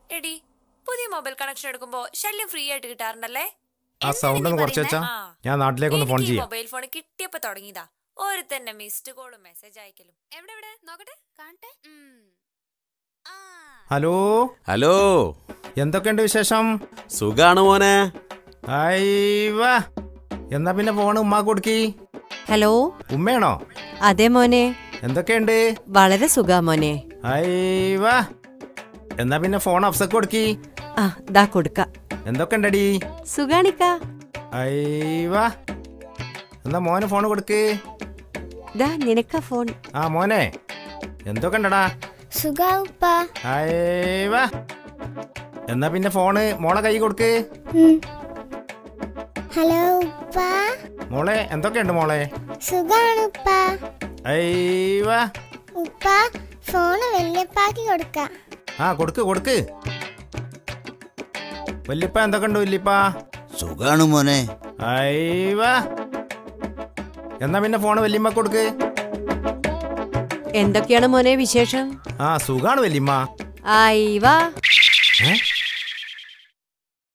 എടി പുതിയ mobile connection എടുക്കുമ്പോ ശല്യം ഫ്രീ ആയിട്ട് കിട്ടാറുണ്ടല്ലേ? ആ സൗണ്ട് ഒന്ന് കുറച്ച് വെച്ചാ ഞാൻ നാട്ടിലേക്കൊന്ന് ഫോൺ ചെയ്യാം. മൊബൈൽ ഫോൺ കിട്ടിയപ്പോ തുടങ്ങിയതാ ഒരു തന്നെ മിസ്ഡ് കോളും മെസ്സേജ് അയക്കലും. എവിടെ നോക്കട്ടെ കാണട്ടെ. ഹലോ ഹലോ, എന്തൊക്കെയുണ്ട് വിശേഷം? സുഖാണ് മോനെ. അയ്യവാ, എന്നാ പിന്നെ ഫോണ് ഉമ്മാക്ക് കൊടുക്കി. ഹലോ, ഉമ്മയാണോ? അതെ മോനെ. എന്തൊക്കെയുണ്ട്? വളരെ സുഖാ മോനെ. അയ്യവാ, എന്നാ പിന്നെ ഫോൺ അഫ്സക്ക് കൊടുക്കി. ആ ദാ കൊടുക്ക. എന്തൊക്കെയുണ്ടടി? സുഖാണിക്ക. അയ്യവാ, എന്നാ മോന് ഫോൺ കൊടുക്ക്. ദാ നിനക്ക ഫോൺ. ആ മോനെ, എന്തൊക്കെ ഉണ്ടടാ? അയ്യവാ, എന്നാ പിന്നെ ഫോണ് മോളെ കൈ കൊടുക്ക്. ഹലോ മോളെ, എന്തൊക്കെയുണ്ട് മോളെ? സുഖാണ്. അയ്യവാ, ഫോണ് വല്യപ്പാക്ക് കൊടുക്കാം. ആ കൊടുക്ക് കൊടുക്ക്. വല്യപ്പ എന്തൊക്കെയുണ്ട് വല്യപ്പ? സുഖാണ് മോനെ. അയ്യവാ, എന്നാ പിന്നെ ഫോണ് വല്യമ്മ കൊടുക്ക്. എന്തൊക്കെയാണ് മോനെ വിശേഷം? ആ സുഖാണ് വല്യമ്മ. അയ്യവാ,